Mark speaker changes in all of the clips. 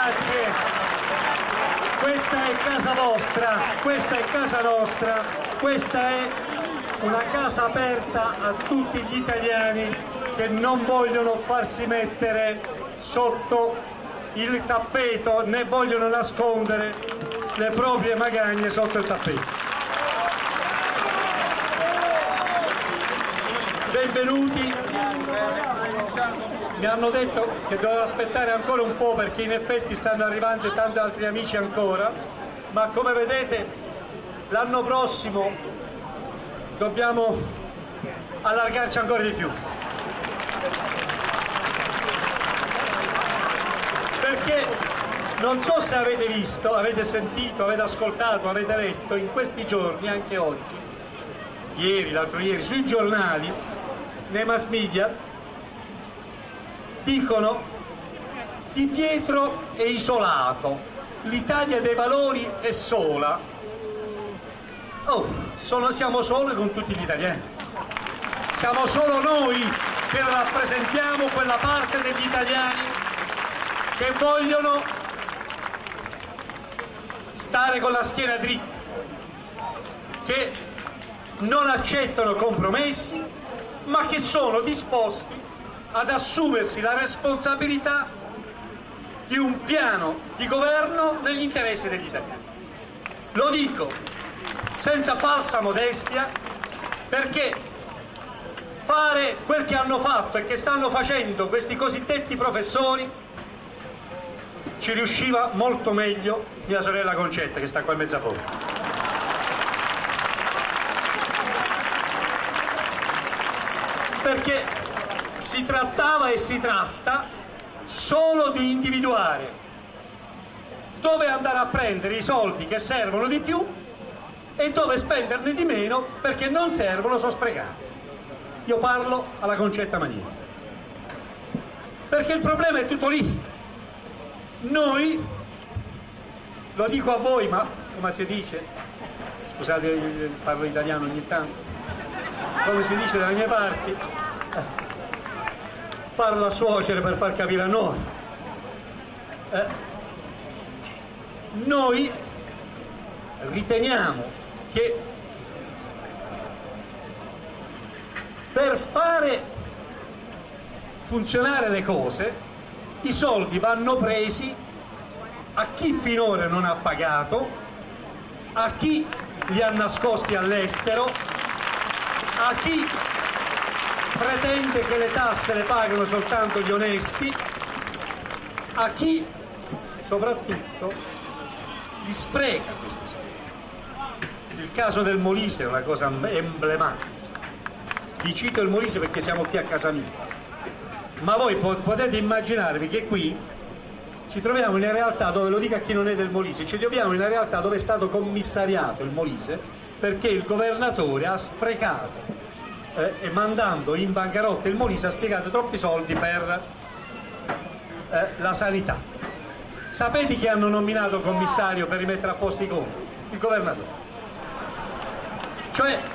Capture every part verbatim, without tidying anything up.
Speaker 1: grazie. Questa è casa vostra, questa è casa nostra, questa è una casa aperta a tutti gli italiani che non vogliono farsi mettere sotto il tappeto né vogliono nascondere le proprie magagne sotto il tappeto. Benvenuti. Mi hanno detto che dovevo aspettare ancora un po' perché in effetti stanno arrivando tanti altri amici ancora, ma come vedete l'anno prossimo dobbiamo allargarci ancora di più. Perché non so se avete visto, avete sentito, avete ascoltato, avete letto in questi giorni, anche oggi, ieri, l'altro ieri, sui giornali, nei mass media, dicono Di Pietro è isolato, l'Italia dei Valori è sola. Oh, sono, siamo soli con tutti gli italiani. Siamo solo noi che rappresentiamo quella parte degli italiani che vogliono stare con la schiena dritta, che non accettano compromessi, ma che sono disposti ad assumersi la responsabilità di un piano di governo negli interessi degli italiani. Lo dico senza falsa modestia, perché fare quel che hanno fatto e che stanno facendo questi cosiddetti professori ci riusciva molto meglio mia sorella Concetta, che sta qua in mezzo a voi. Perché si trattava e si tratta solo di individuare dove andare a prendere i soldi che servono di più e dove spenderne di meno perché non servono, sono sprecati. Io parlo alla Concetta maniera. Perché il problema è tutto lì. Noi, lo dico a voi, ma come si dice, scusate, parlo italiano ogni tanto, come si dice dalle mie parti, parla a suocere per far capire a noi. Eh, noi riteniamo che per fare funzionare le cose i soldi vanno presi a chi finora non ha pagato, a chi li ha nascosti all'estero, a chi pretende che le tasse le pagano soltanto gli onesti, a chi soprattutto li spreca questi soldi. Il caso del Molise è una cosa emblematica. Vi cito il Molise perché siamo qui a casa mia, ma voi potete immaginarvi che qui ci troviamo in una realtà dove, lo dico a chi non è del Molise, ci troviamo in una realtà dove è stato commissariato il Molise perché il governatore ha sprecato Eh, e mandando in bancarotta il Molise ha spiegato troppi soldi per eh, la sanità. Sapete chi hanno nominato commissario per rimettere a posto i conti? Il governatore. Cioè,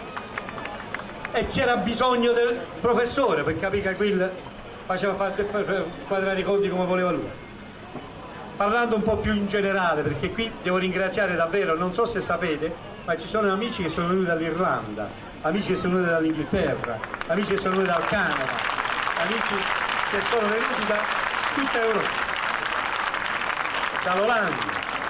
Speaker 1: e c'era bisogno del professore per capire che quel faceva quadrare i conti come voleva lui. Parlando un po' più in generale, perché qui devo ringraziare davvero, non so se sapete, ma ci sono amici che sono venuti dall'Irlanda, amici che sono venuti dall'Inghilterra, amici che sono venuti dal Canada, amici che sono venuti da tutta Europa, dall'Olanda.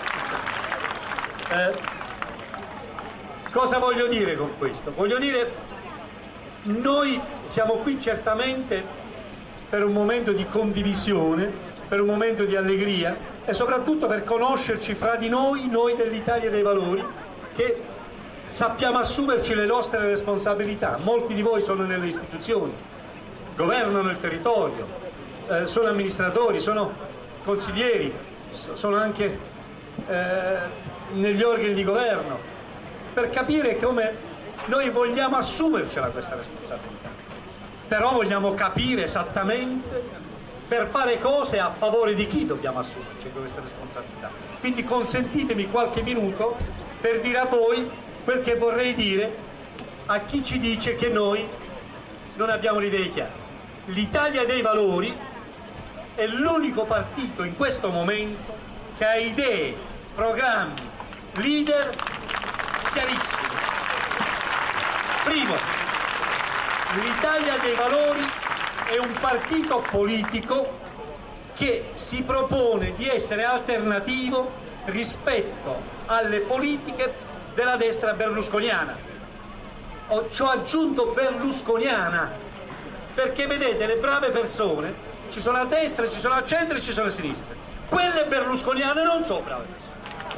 Speaker 1: Eh, cosa voglio dire con questo? Voglio dire, noi siamo qui certamente per un momento di condivisione, per un momento di allegria e soprattutto per conoscerci fra di noi, noi dell'Italia dei Valori, che sappiamo assumerci le nostre responsabilità. Molti di voi sono nelle istituzioni, governano il territorio, eh, sono amministratori, sono consiglieri, sono anche eh, negli organi di governo, per capire come noi vogliamo assumercela questa responsabilità, però vogliamo capire esattamente per fare cose a favore di chi dobbiamo assumerci questa responsabilità. Quindi consentitemi qualche minuto per dire a voi quel che vorrei dire a chi ci dice che noi non abbiamo le idee chiare. L'Italia dei Valori è l'unico partito in questo momento che ha idee, programmi, leader chiarissimi. Primo, l'Italia dei Valori è un partito politico che si propone di essere alternativo rispetto alle politiche della destra berlusconiana. Ho, ci ho aggiunto berlusconiana, perché vedete, le brave persone ci sono a destra, ci sono a centro e ci sono a sinistra. Quelle berlusconiane non sono brave persone.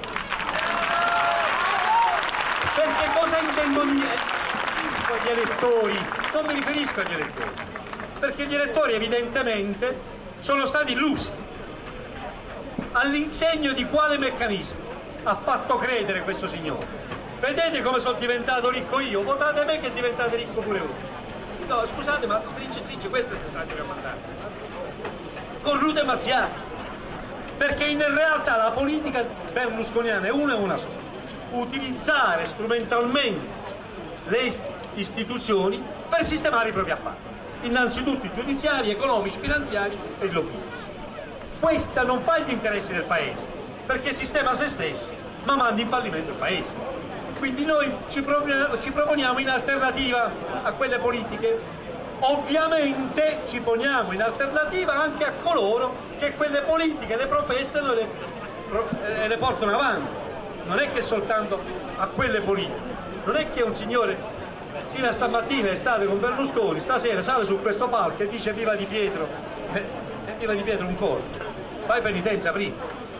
Speaker 1: Perché cosa intendono gli agli elettori? Non mi riferisco agli elettori, perché gli elettori evidentemente sono stati illusi. All'insegno di quale meccanismo ha fatto credere questo signore? Vedete come sono diventato ricco io? Votate me che diventate ricco pure voi. No, scusate, ma stringe, stringe, questo è il messaggio che ho mandato. Cornuto e mazziati. Perché in realtà la politica berlusconiana è una e una sola: utilizzare strumentalmente le istituzioni per sistemare i propri affari, innanzitutto i giudiziari, economici, finanziari e i lobbisti. Questa non fa gli interessi del paese, perché sistema se stessi, ma manda in fallimento il paese. Quindi noi ci proponiamo, ci proponiamo in alternativa a quelle politiche. Ovviamente ci poniamo in alternativa anche a coloro che quelle politiche le professano e le, le portano avanti. Non è che soltanto a quelle politiche. Non è che un signore fino a stamattina è stato con Berlusconi, stasera sale su questo palco e dice viva Di Pietro, e eh, viva Di Pietro un colpo. Fai penitenza prima.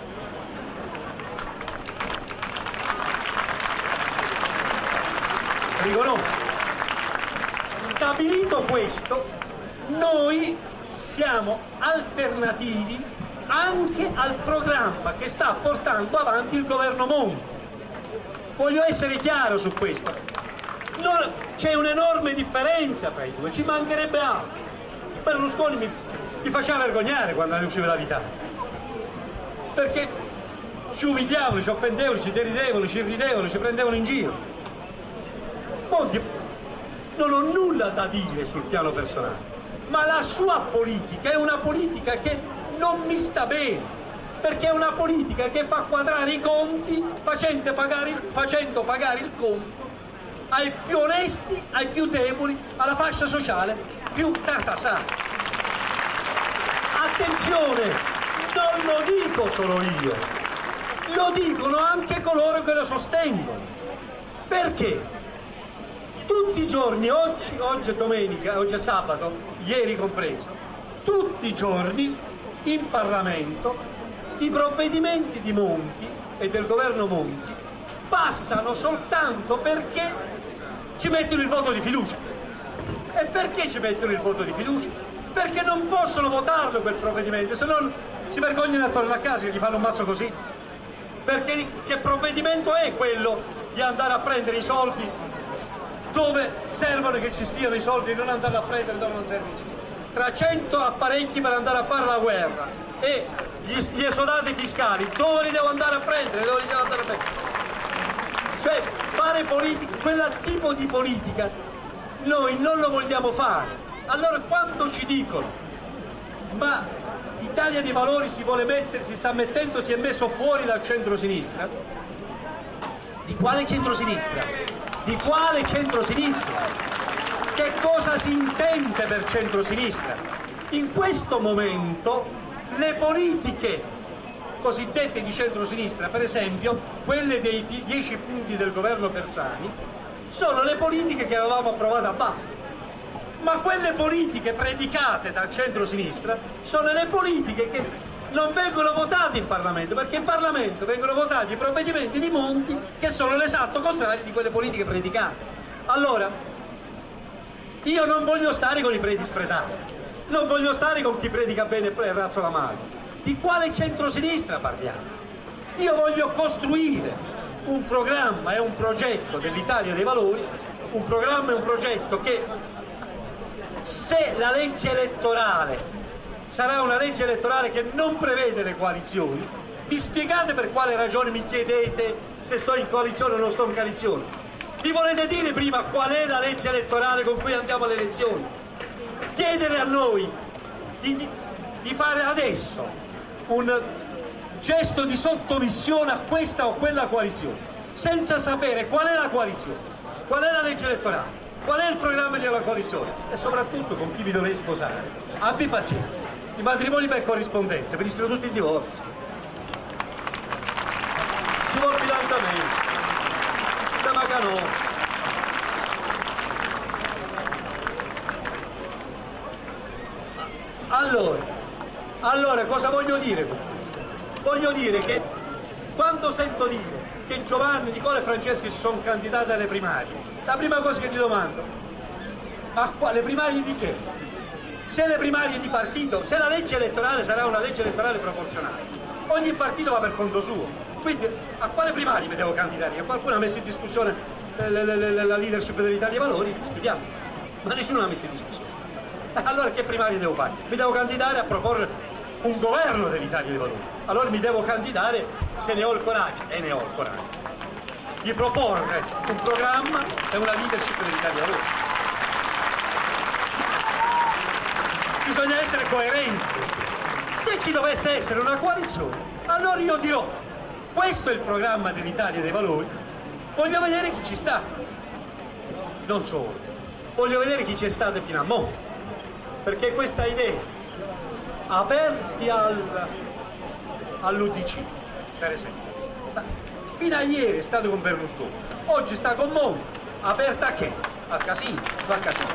Speaker 1: Riconosco. Stabilito questo, noi siamo alternativi anche al programma che sta portando avanti il governo Monti. Voglio essere chiaro su questo. C'è un'enorme differenza tra i due, ci mancherebbe altro. Berlusconi mi, mi faceva vergognare quando usciva dall'Italia, perché ci umiliavano, ci offendevano, ci deridevano, ci ridevano, ci prendevano in giro. Monti, non ho nulla da dire sul piano personale, ma la sua politica è una politica che non mi sta bene, perché è una politica che fa quadrare i conti facendo pagare il, facendo pagare il conto ai più onesti, ai più deboli, alla fascia sociale più tartasata. Attenzione, non lo dico solo io, lo dicono anche coloro che lo sostengono. Perché? Tutti i giorni, oggi, oggi è domenica, oggi è sabato, ieri compreso, tutti i giorni in Parlamento i provvedimenti di Monti e del governo Monti passano soltanto perché ci mettono il voto di fiducia. E perché ci mettono il voto di fiducia? Perché non possono votarlo quel provvedimento, se no si vergognano a tornare a casa e gli fanno un mazzo così. Perché che provvedimento è quello di andare a prendere i soldi dove servono che ci stiano i soldi e non andare a prendere dove non serve? Tra cento apparecchi per andare a fare la guerra e gli, gli esodati fiscali, dove li devo andare a prendere? Dove li devo andare a prendere? Cioè, fare politica, quel tipo di politica noi non lo vogliamo fare. Allora quando ci dicono ma Italia dei Valori si vuole mettere, si sta mettendo, si è messo fuori dal centro-sinistra, di quale centro-sinistra? Di quale centro-sinistra? Che cosa si intende per centro-sinistra? In questo momento le politiche cosiddette di centro-sinistra, per esempio quelle dei dieci punti del governo Bersani, sono le politiche che avevamo approvato a base. Ma quelle politiche predicate dal centro-sinistra sono le politiche che non vengono votate in Parlamento, perché in Parlamento vengono votati i provvedimenti di Monti che sono l'esatto contrario di quelle politiche predicate. Allora, io non voglio stare con i preti spretati, non voglio stare con chi predica bene e razzola male. Di quale centrosinistra parliamo? Io voglio costruire un programma e un progetto dell'Italia dei Valori, un programma e un progetto che, se la legge elettorale sarà una legge elettorale che non prevede le coalizioni, mi spiegate per quale ragione mi chiedete se sto in coalizione o non sto in coalizione? Mi volete dire prima qual è la legge elettorale con cui andiamo alle elezioni? Chiedere a noi di, di fare adesso un gesto di sottomissione a questa o quella coalizione, senza sapere qual è la coalizione, qual è la legge elettorale, qual è il programma della coalizione e soprattutto con chi vi dovrei sposare. Abbi pazienza, i matrimoni per corrispondenza finiscono tutti in divorzio, ci vuole fidanzamento, siamo a canone. Allora, allora cosa voglio dire con questo? Voglio dire che quando sento dire che Giovanni, Nicola e Franceschi si sono candidati alle primarie, la prima cosa che ti domando, ma qua, le primarie di che? Se le primarie di partito, se la legge elettorale sarà una legge elettorale proporzionale, ogni partito va per conto suo, quindi a quale primarie mi devo candidare? Che qualcuno ha messo in discussione la leadership dell'Italia dei Valori, discutiamo, ma nessuno l'ha messo in discussione. Allora che primarie devo fare? Mi devo candidare a proporre un governo dell'Italia dei Valori. Allora mi devo candidare, se ne ho il coraggio, e ne ho il coraggio, di proporre un programma e una leadership dell'Italia dei Valori. Bisogna essere coerenti. Se ci dovesse essere una coalizione, allora io dirò, questo è il programma dell'Italia dei Valori, voglio vedere chi ci sta. Non solo, voglio vedere chi ci è stato fino a mo'. Perché questa idea, aperti al, all'U D C, per esempio, fino a ieri è stato con Berlusconi, oggi sta con Monti, aperta a che? Al casino, va al casino.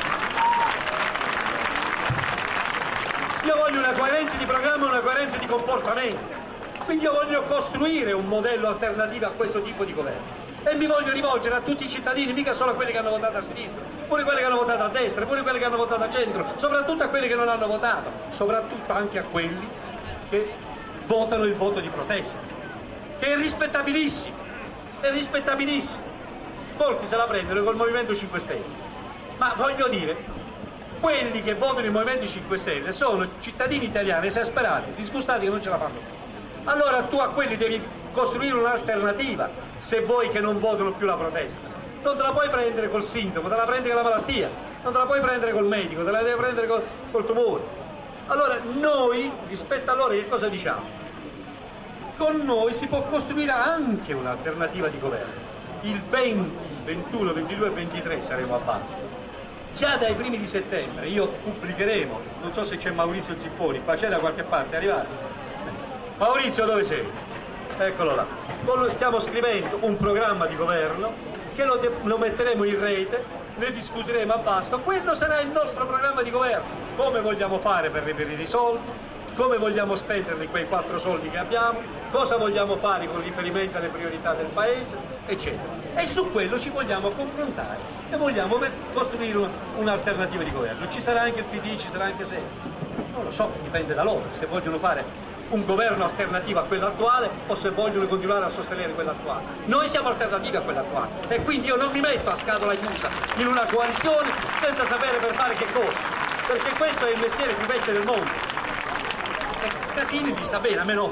Speaker 1: Io voglio una coerenza di programma, una coerenza di comportamento, quindi io voglio costruire un modello alternativo a questo tipo di governo. E mi voglio rivolgere a tutti i cittadini, mica solo a quelli che hanno votato a sinistra, pure quelli che hanno votato a destra, pure quelli che hanno votato a centro, soprattutto a quelli che non hanno votato, soprattutto anche a quelli che votano il voto di protesta, che è rispettabilissimo, è rispettabilissimo. Molti se la prendono col Movimento cinque Stelle, ma voglio dire, quelli che votano il Movimento cinque Stelle sono cittadini italiani esasperati, disgustati che non ce la fanno più. Allora tu a quelli devi costruire un'alternativa, se vuoi che non votano più la protesta. Non te la puoi prendere col sintomo, te la prendi con la malattia, non te la puoi prendere col medico, te la devi prendere col, col tumore. Allora noi, rispetto a loro, che cosa diciamo? Con noi si può costruire anche un'alternativa di governo. Il venti, ventuno, ventidue e ventitré saremo a Vasto. Già dai primi di settembre io pubblicheremo, non so se c'è Maurizio Ziffoni, qua c'è da qualche parte, è arrivato? Maurizio, dove sei? Eccolo là. Noi stiamo scrivendo un programma di governo che lo, lo metteremo in rete, ne discuteremo a Vasto. Quello sarà il nostro programma di governo. Come vogliamo fare per reperire i soldi, come vogliamo spenderli quei quattro soldi che abbiamo, cosa vogliamo fare con riferimento alle priorità del Paese, eccetera. E su quello ci vogliamo confrontare e vogliamo costruire un'alternativa di governo. Ci sarà anche il P D, ci sarà anche se, non lo so, dipende da loro, se vogliono fare un governo alternativo a quello attuale o se vogliono continuare a sostenere quello attuale. Noi siamo alternativi a quello attuale e quindi io non mi metto a scatola chiusa in una coalizione senza sapere per fare che cosa, perché questo è il mestiere più vecchio del mondo. E Casini gli sta bene, a me no,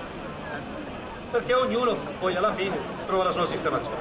Speaker 1: perché ognuno poi alla fine trova la sua sistemazione.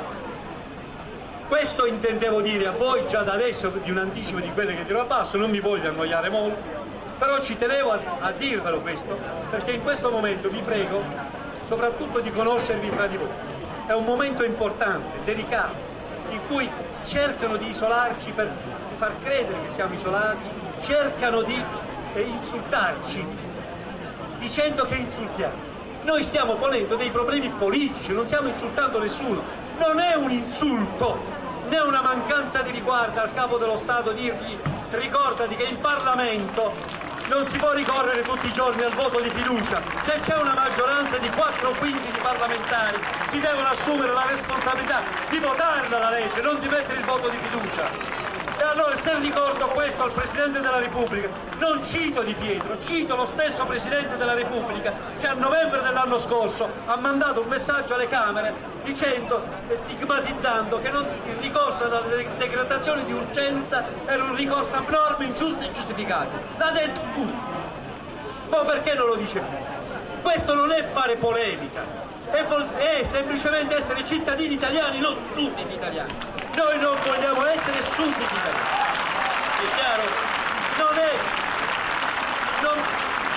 Speaker 1: Questo intendevo dire a voi già da adesso, di un anticipo di quelle che dirò a basso, non mi voglio annoiare molto, però ci tenevo a, a dirvelo questo, perché in questo momento vi prego soprattutto di conoscervi fra di voi. È un momento importante, delicato, in cui cercano di isolarci per far credere che siamo isolati, cercano di eh, insultarci, dicendo che insultiamo. Noi stiamo ponendo dei problemi politici, non stiamo insultando nessuno, non è un insulto, né una mancanza di riguardo al capo dello Stato dirgli ricordati che in Parlamento non si può ricorrere tutti i giorni al voto di fiducia. Se c'è una maggioranza di quattro quinti di parlamentari si devono assumere la responsabilità di votarla la legge, non di mettere il voto di fiducia. E allora se ricordo questo al Presidente della Repubblica, non cito Di Pietro, cito lo stesso Presidente della Repubblica che a novembre dell'anno scorso ha mandato un messaggio alle Camere dicendo e stigmatizzando che non, il ricorso alla decretazione di urgenza era un ricorso abnorme, ingiusto e ingiustificato. L'ha detto tutto. Ma perché non lo dice più? Questo non è fare polemica, è, è semplicemente essere cittadini italiani, non sudditi italiani. Noi non vogliamo essere sudditi italiani, è chiaro? Non è, non,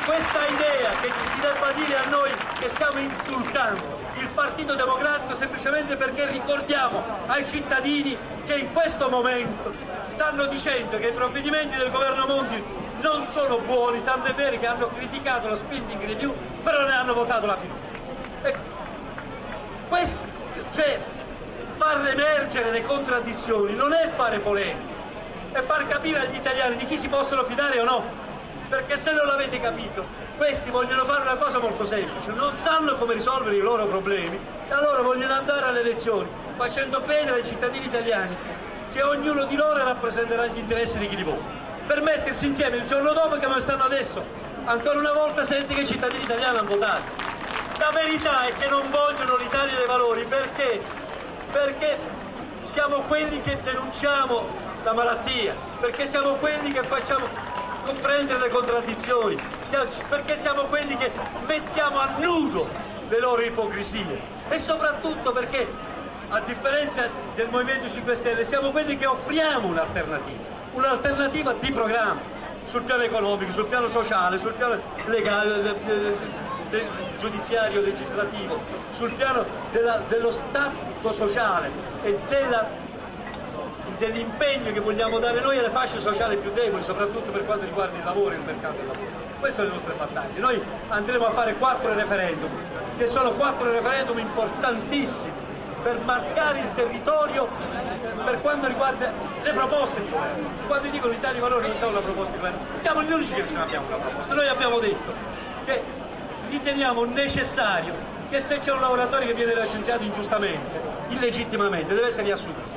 Speaker 1: questa idea che ci si debba dire a noi che stiamo insultando il Partito Democratico semplicemente perché ricordiamo ai cittadini che in questo momento stanno dicendo che i provvedimenti del governo Monti non sono buoni, tanto è vero che hanno criticato lo spending review, però ne hanno votato la fiducia. Ecco, questo, cioè, far emergere le contraddizioni non è fare polemica, è far capire agli italiani di chi si possono fidare o no. Perché se non l'avete capito, questi vogliono fare una cosa molto semplice, non sanno come risolvere i loro problemi e allora vogliono andare alle elezioni facendo credere ai cittadini italiani che ognuno di loro rappresenterà gli interessi di chi li vota, per mettersi insieme il giorno dopo come stanno adesso, ancora una volta senza che i cittadini italiani hanno votato. La verità è che non vogliono l'Italia dei Valori perché? Perché siamo quelli che denunciamo la malattia, perché siamo quelli che facciamo comprendere le contraddizioni, perché siamo quelli che mettiamo a nudo le loro ipocrisie e soprattutto perché, a differenza del Movimento cinque Stelle, siamo quelli che offriamo un'alternativa, un'alternativa di programma sul piano economico, sul piano sociale, sul piano legale, giudiziario, legislativo, sul piano della, dello stato sociale e della dell'impegno che vogliamo dare noi alle fasce sociali più deboli, soprattutto per quanto riguarda il lavoro e il mercato del lavoro. Queste sono le nostre battaglie. Noi andremo a fare quattro referendum, che sono quattro referendum importantissimi per marcare il territorio per quanto riguarda le proposte di governo. Quando dicono l'Italia dei Valori non c'è una proposta di governo, siamo gli unici che non abbiamo una proposta. Noi abbiamo detto che riteniamo necessario che se c'è un lavoratore che viene licenziato ingiustamente, illegittimamente, deve essere riassunto.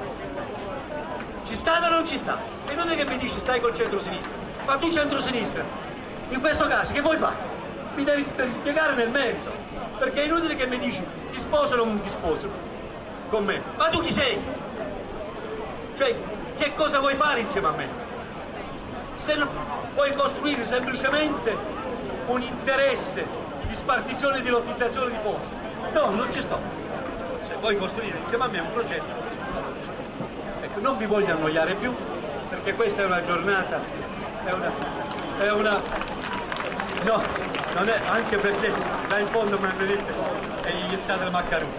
Speaker 1: Ci sta o non ci sta? È inutile che mi dici stai col centro-sinistra, ma tu centro-sinistra, in questo caso che vuoi fare? Mi devi spiegare nel merito, perché è inutile che mi dici ti sposano o non ti sposano con me, ma tu chi sei? Cioè, che cosa vuoi fare insieme a me? Se non puoi costruire semplicemente un interesse di spartizione e di lottizzazione di posti, no, non ci sto. Se vuoi costruire insieme a me un progetto, non vi voglio annoiare più perché questa è una giornata, è una, è una, no, non è, anche perché là in fondo mi hanno detto è iniettata il maccarone.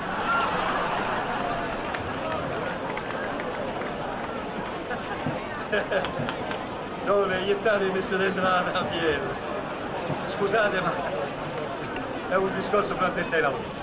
Speaker 1: No, le iettate messe dentro la tapiera. Scusate, ma è un discorso fra te e la voce.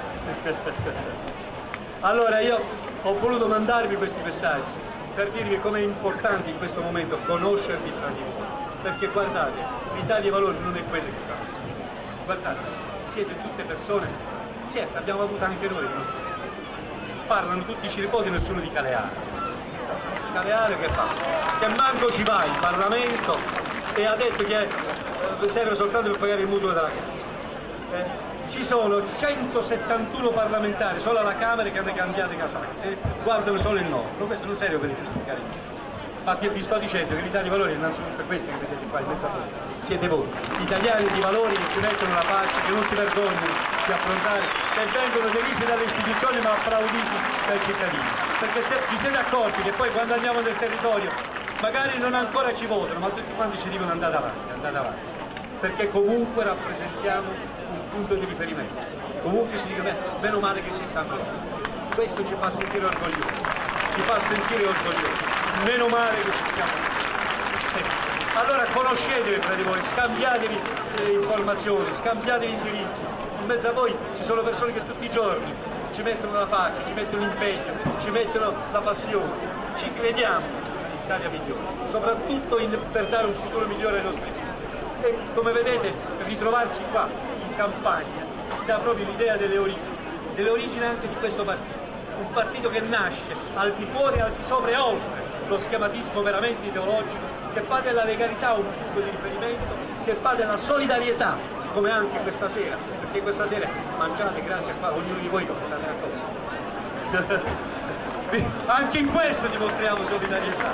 Speaker 1: Allora io ho voluto mandarvi questi messaggi per dirvi com'è importante in questo momento conoscervi fra di voi, perché guardate, l'Italia dei Valori non è quella che sta facendo. Guardate, siete tutte persone, certo abbiamo avuto anche noi, no? Parlano tutti i ciripoti, nessuno di Caleare. Caleare che fa? Che manco ci va in Parlamento e ha detto che eh, serve soltanto per pagare il mutuo della casa. Eh? Ci sono centosettantuno parlamentari solo alla Camera che hanno cambiato i casacchi, guardano solo il nord, questo non serve per giustificare. Infatti vi sto dicendo che l'Italia dei Valori è innanzitutto questi che vedete qua in mezzo a voi, siete voi, gli italiani di valori che ci mettono la faccia, che non si vergognano di affrontare, che vengono derisi dalle istituzioni ma applauditi dai cittadini. Perché se vi siete accorti che poi quando andiamo nel territorio magari non ancora ci votano, ma tutti quanti ci dicono andate avanti, andate avanti, perché comunque rappresentiamo un punto di riferimento, comunque ci dicono meno male che ci stanno là. Questo ci fa sentire orgogliosi, ci fa sentire orgogliosi, meno male che ci stiamo là. Allora conoscetevi fra di voi, scambiatevi eh, informazioni, scambiatevi indirizzi, in mezzo a voi ci sono persone che tutti i giorni ci mettono la faccia, ci mettono l'impegno, ci mettono la passione, ci crediamo in Italia migliore, soprattutto in, per dare un futuro migliore ai nostri figli. E come vedete ritrovarci qua in campagna ci dà proprio l'idea delle origini, delle origini anche di questo partito, un partito che nasce al di fuori, al di sopra e oltre lo schematismo veramente ideologico, che fa della legalità un punto di riferimento, che fa della solidarietà, come anche questa sera, perché questa sera mangiate grazie a qua, ognuno di voi portate una cosa. Anche in questo dimostriamo solidarietà.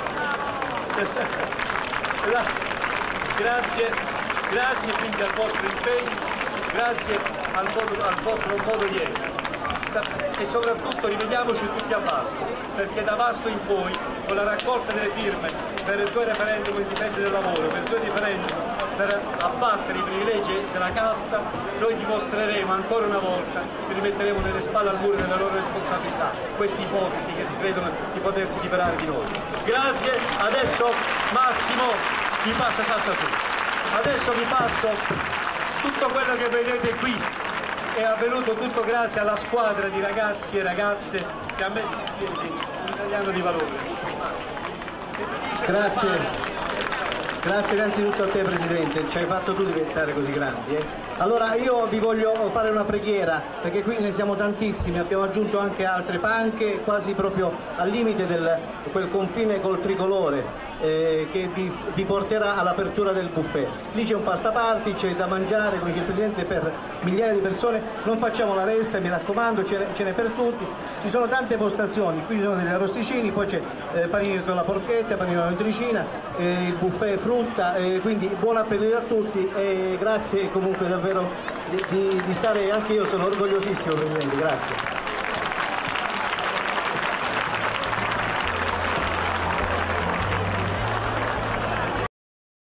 Speaker 1: Grazie, grazie quindi al vostro impegno, grazie al, modo, al vostro modo di essere. E soprattutto rivediamoci tutti a Vasto, perché da Vasto in poi, con la raccolta delle firme per i due referendum in difesa del lavoro, per i due referendum per abbattere i privilegi della casta, noi dimostreremo ancora una volta che li metteremo nelle spalle al muro delle loro responsabilità, questi ipocriti che si credono di potersi liberare di noi. Grazie, adesso Massimo vi passa, salta su. Adesso vi passo tutto quello che vedete qui, è avvenuto tutto grazie alla squadra di ragazzi e ragazze che ha messo in piedi un italiano di valore.
Speaker 2: Grazie. Grazie innanzitutto a te Presidente, ci hai fatto tu diventare così grandi. Eh? Allora io vi voglio fare una preghiera, perché qui ne siamo tantissimi, abbiamo aggiunto anche altre panche, quasi proprio al limite del quel confine col tricolore eh, che vi, vi porterà all'apertura del buffet. Lì c'è un pastaparty, c'è da mangiare, come dice il Presidente, per migliaia di persone, non facciamo la ressa, mi raccomando, ce n'è per tutti. Ci sono tante postazioni, qui ci sono degli arrosticini, poi c'è eh, panini con la porchetta, panini con la nitricina, eh, il buffet frutta, eh, quindi buon appetito a tutti e grazie comunque davvero di, di, di stare, anche io sono orgogliosissimo Presidente, grazie.